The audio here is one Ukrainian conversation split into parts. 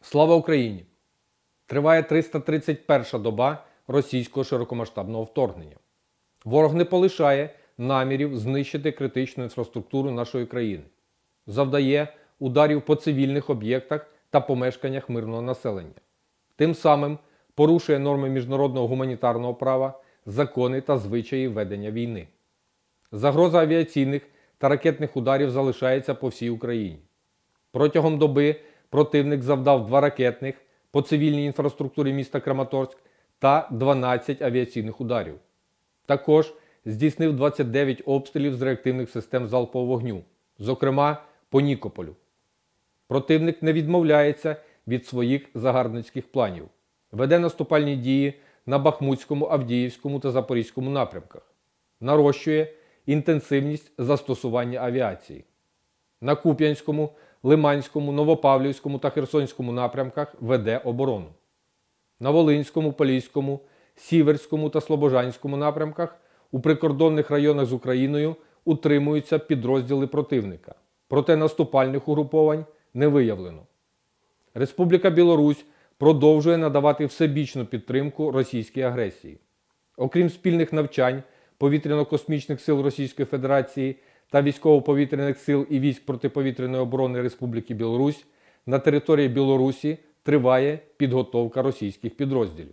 Слава Україні! Триває 331-ша доба російського широкомасштабного вторгнення. Ворог не полишає намірів знищити критичну інфраструктуру нашої країни. Завдає ударів по цивільних об'єктах та помешканнях мирного населення. Тим самим порушує норми міжнародного гуманітарного права, закони та звичаї ведення війни. Загроза авіаційних та ракетних ударів залишається по всій Україні. Протягом доби противник завдав 2 ракетних по цивільній інфраструктурі міста Краматорськ та 12 авіаційних ударів. Також здійснив 29 обстрілів з реактивних систем залпового вогню, зокрема по Нікополю. Противник не відмовляється від своїх загарбницьких планів. Веде наступальні дії на Бахмутському, Авдіївському та Запорізькому напрямках. Нарощує інтенсивність застосування авіації. На Куп'янському, Лиманському, Новопавлівському та Херсонському напрямках веде оборону. На Волинському, Поліському, Сіверському та Слобожанському напрямках у прикордонних районах з Україною утримуються підрозділи противника. Проте наступальних угруповань не виявлено. Республіка Білорусь продовжує надавати всебічну підтримку російській агресії. Окрім спільних навчань повітряно-космічних сил Російської Федерації та військово-повітряних сил і військ протиповітряної оборони Республіки Білорусь, на території Білорусі триває підготовка російських підрозділів.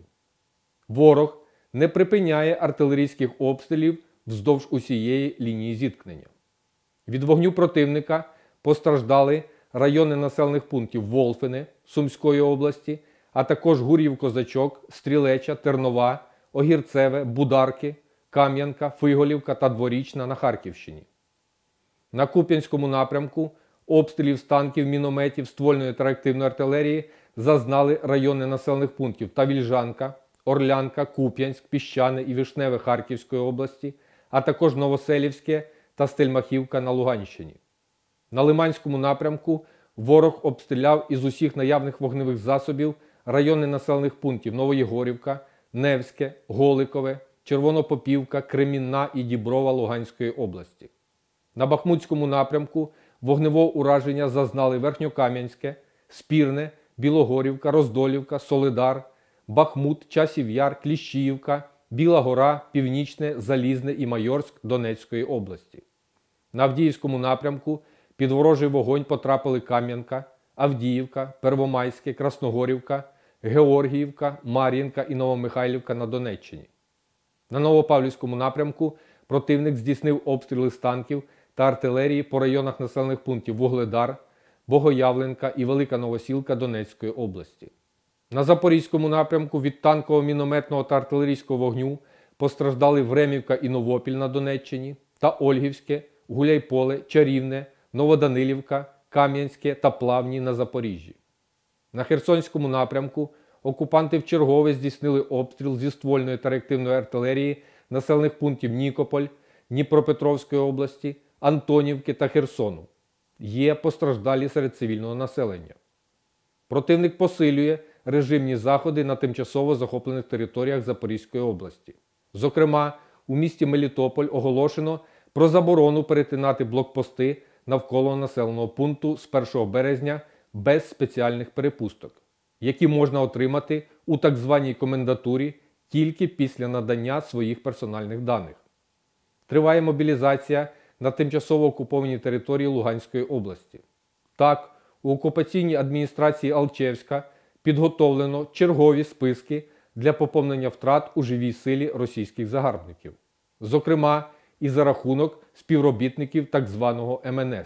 Ворог не припиняє артилерійських обстрілів вздовж усієї лінії зіткнення. Від вогню противника постраждали райони населених пунктів Волфине Сумської області, а також Гур'їв-Козачок, Стрілеча, Тернова, Огірцеве, Бударки, Кам'янка, Фиголівка та Дворічна на Харківщині. На Куп'янському напрямку обстрілів з танків, мінометів, ствольної та реактивної артилерії зазнали райони населених пунктів Тавільжанка, Орлянка, Куп'янськ, Піщане і Вишневе Харківської області, а також Новоселівське та Стельмахівка на Луганщині. На Лиманському напрямку ворог обстріляв із усіх наявних вогневих засобів райони населених пунктів Новоєгорівка, Невське, Голикове, Червонопопівка, Кремінна і Діброва Луганської області. На Бахмутському напрямку вогневого ураження зазнали Верхньокам'янське, Спірне, Білогорівка, Роздолівка, Солидар, Бахмут, Часів Яр, Кліщіївка, Біла Гора, Північне, Залізне і Майорськ Донецької області. На Авдіївському напрямку під ворожий вогонь потрапили Кам'янка, Авдіївка, Первомайське, Красногорівка, Георгіївка, Мар'їнка і Новомихайлівка на Донеччині. На Новопавлівському напрямку противник здійснив обстріли з танків та артилерії по районах населених пунктів Вугледар, Богоявленка і Велика Новосілка Донецької області. На Запорізькому напрямку від танкового, мінометного та артилерійського вогню постраждали Времівка і Новопіль на Донеччині та Ольгівське, Гуляйполе, Чарівне, Новоданилівка, Кам'янське та Плавні на Запоріжжі. На Херсонському напрямку окупанти вчергове здійснили обстріл зі ствольної та реактивної артилерії населених пунктів Нікополь, Дніпропетровської області, Антонівки та Херсону. Є постраждалі серед цивільного населення. Противник посилює режимні заходи на тимчасово захоплених територіях Запорізької області. Зокрема, у місті Мелітополь оголошено про заборону перетинати блокпости навколо населеного пункту з 1 березня без спеціальних перепусток, які можна отримати у так званій комендатурі тільки після надання своїх персональних даних. Триває мобілізація на тимчасово окупованій території Луганської області. Так, у окупаційній адміністрації Алчевська підготовлено чергові списки для поповнення втрат у живій силі російських загарбників. Зокрема, і за рахунок співробітників так званого МНС.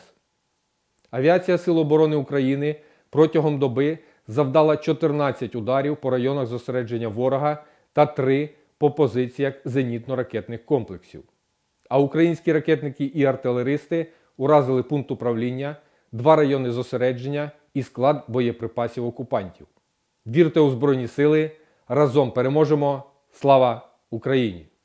Авіація Сил оборони України протягом доби завдала 14 ударів по районах зосередження ворога та 3 по позиціях зенітно-ракетних комплексів. А українські ракетники і артилеристи уразили пункт управління, 2 райони зосередження і склад боєприпасів окупантів. Вірте у Збройні Сили! Разом переможемо! Слава Україні!